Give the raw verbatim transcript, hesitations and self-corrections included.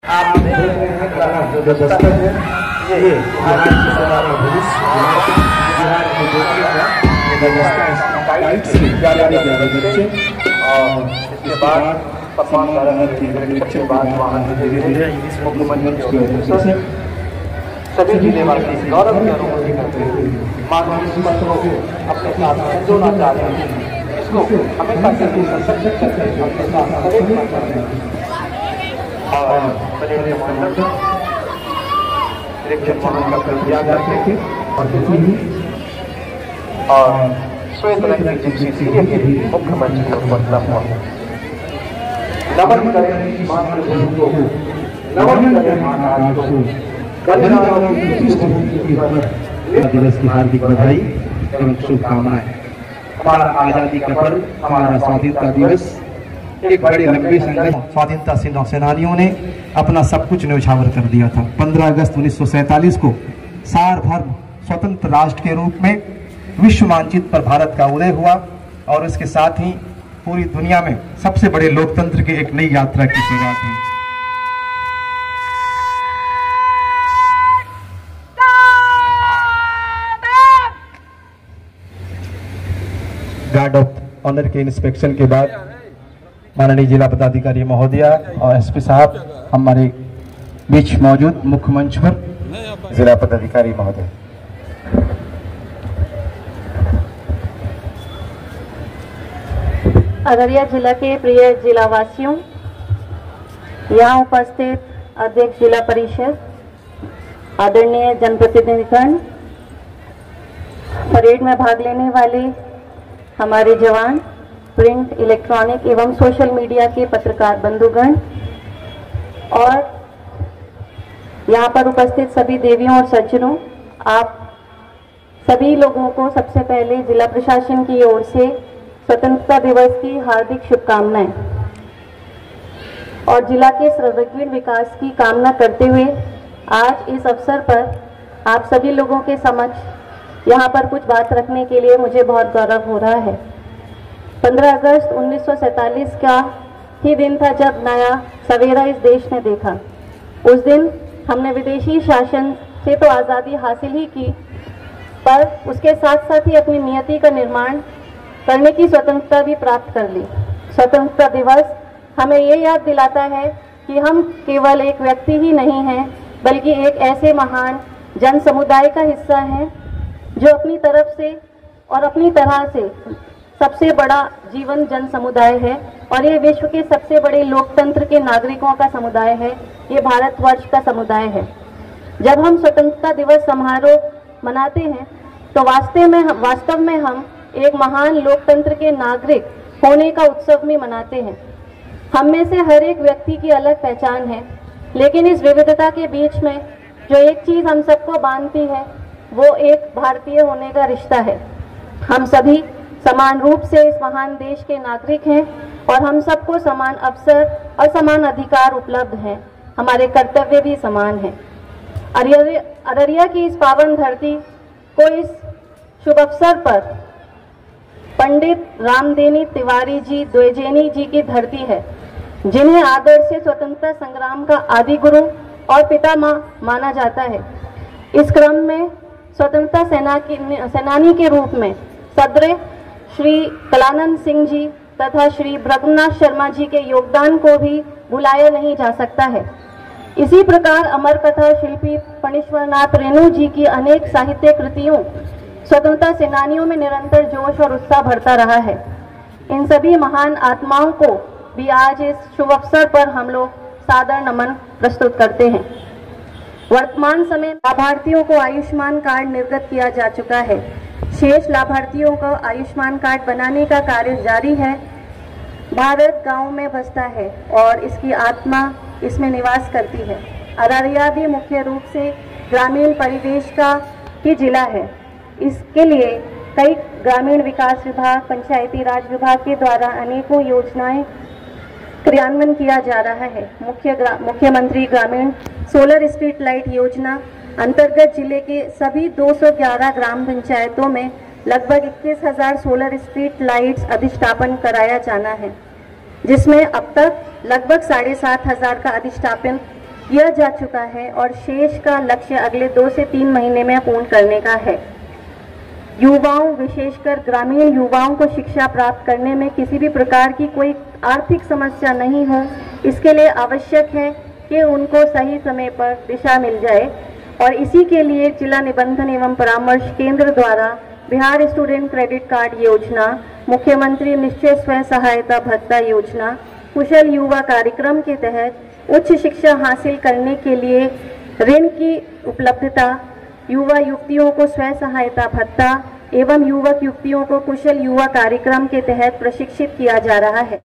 आप देख रहे हैं जो दस्तक है ये बिहार की हमारा भविष्य बिहार में बच्चे और इसके बाद सम्मान के बाद वहाँ धीरे धीरे मुख्यमंत्री सभी जिले वासी गौरव की अनुभूति करते हुए मानवीय पत्रों को अपने साथ जोड़ना चाहते हैं, इसको हमेशा के लिए सशक्त करके अपने साथ खरीदना चाहते हैं। और और श्वेत रंग की जिप्सी सीढ़ी के मुख्यमंत्री को मतलब नमन करें मातृभूमि को, नमन करें महाराज को, दिवस की हार्दिक बधाई एवं शुभकामनाएं। हमारा आजादी का पर्व, हमारा स्वाधीनता दिवस एक बड़े लंबे संघर्ष, स्वाधीनता सेनानियों ने अपना सब कुछ न्यौछावर कर दिया था। पंद्रह अगस्त उन्नीस सौ सैंतालीस को सार्वभौम स्वतंत्र राष्ट्र के रूप में विश्व मानचित्र पर भारत का उदय हुआ और इसके साथ ही पूरी दुनिया में सबसे बड़े लोकतंत्र की एक नई यात्रा की शुरुआत हुई। गार्ड ऑफ ऑनर के इंस्पेक्शन के बाद माननीय जिला पदाधिकारी महोदया और एसपी साहब हमारे बीच मौजूद, मुख्य मंच पर जिला पदाधिकारी महोदय। अररिया जिला के प्रिय जिलावासियों, यहाँ उपस्थित अध्यक्ष जिला परिषद, आदरणीय जनप्रतिनिधिगण, परेड में भाग लेने वाले हमारे जवान, प्रिंट, इलेक्ट्रॉनिक एवं सोशल मीडिया के पत्रकार बंधुगण और यहाँ पर उपस्थित सभी देवियों और सज्जनों, आप सभी लोगों को सबसे पहले जिला प्रशासन की ओर से स्वतंत्रता दिवस की हार्दिक शुभकामनाएं और जिला के सर्वांगीण विकास की कामना करते हुए आज इस अवसर पर आप सभी लोगों के समक्ष यहाँ पर कुछ बात रखने के लिए मुझे बहुत गौरव हो रहा है। पंद्रह अगस्त उन्नीस सौ सैंतालीस का ही दिन था जब नया सवेरा इस देश ने देखा। उस दिन हमने विदेशी शासन से तो आज़ादी हासिल ही की, पर उसके साथ साथ ही अपनी नियति का निर्माण करने की स्वतंत्रता भी प्राप्त कर ली। स्वतंत्रता दिवस हमें ये याद दिलाता है कि हम केवल एक व्यक्ति ही नहीं हैं, बल्कि एक ऐसे महान जन समुदाय का हिस्सा हैं जो अपनी तरफ से और अपनी तरह से सबसे बड़ा जीवन जन समुदाय है और ये विश्व के सबसे बड़े लोकतंत्र के नागरिकों का समुदाय है, ये भारतवर्ष का समुदाय है। जब हम स्वतंत्रता दिवस समारोह मनाते हैं तो वास्तव में वास्तव में हम एक महान लोकतंत्र के नागरिक होने का उत्सव भी मनाते हैं। हम में से हर एक व्यक्ति की अलग पहचान है, लेकिन इस विविधता के बीच में जो एक चीज हम सबको बांधती है वो एक भारतीय होने का रिश्ता है। हम सभी समान रूप से इस महान देश के नागरिक हैं और हम सबको समान अवसर और समान अधिकार उपलब्ध हैं। हमारे कर्तव्य भी समान हैं। अररिया की इस पावन धरती को इस शुभ अवसर पर पंडित रामदेनी तिवारी जी द्विजेनी जी की धरती है, जिन्हें आदर से स्वतंत्रता संग्राम का आदि गुरु और पितामह माना जाता है। इस क्रम में स्वतंत्रता सेना की सेनानी के रूप में सदर श्री कलानंद सिंह जी तथा श्री ब्रह्मनाथ शर्मा जी के योगदान को भी भुलाया नहीं जा सकता है। इसी प्रकार अमर कथा शिल्पी फणीश्वरनाथ रेणु जी की अनेक साहित्य कृतियों स्वतंत्रता सेनानियों में निरंतर जोश और उत्साह भरता रहा है। इन सभी महान आत्माओं को भी आज इस शुभ अवसर पर हम लोग सादर नमन प्रस्तुत करते हैं। वर्तमान समय लाभार्थियों को आयुष्मान कार्ड निर्गत किया जा चुका है। शेष लाभार्थियों को आयुष्मान कार्ड बनाने का कार्य जारी है। भारत गांव में बसता है और इसकी आत्मा इसमें निवास करती है। अररिया भी मुख्य रूप से ग्रामीण परिवेश का ही जिला है। इसके लिए कई ग्रामीण विकास विभाग, पंचायती राज विभाग के द्वारा अनेकों योजनाएं क्रियान्वयन किया जा रहा है। मुख्य मुख्यमंत्री ग्रामीण सोलर स्ट्रीट लाइट योजना अंतर्गत जिले के सभी दो सौ ग्यारह ग्राम पंचायतों में लगभग इक्कीस हजार सोलर स्ट्रीट लाइट्स अधिष्ठापन कराया जाना है, जिसमें अब तक लगभग साढ़े सात हजार का अधिष्ठापन किया जा चुका है और शेष का लक्ष्य अगले दो से तीन महीने में पूर्ण करने का है। युवाओं, विशेषकर ग्रामीण युवाओं को शिक्षा प्राप्त करने में किसी भी प्रकार की कोई आर्थिक समस्या नहीं हो, इसके लिए आवश्यक है कि उनको सही समय पर दिशा मिल जाए और इसी के लिए जिला निबंधन एवं परामर्श केंद्र द्वारा बिहार स्टूडेंट क्रेडिट कार्ड योजना, मुख्यमंत्री निश्चय स्वयं सहायता भत्ता योजना, कुशल युवा कार्यक्रम के तहत उच्च शिक्षा हासिल करने के लिए ऋण की उपलब्धता, युवा युवतियों को स्वयं सहायता भत्ता एवं युवक युवतियों को कुशल युवा कार्यक्रम के तहत प्रशिक्षित किया जा रहा है।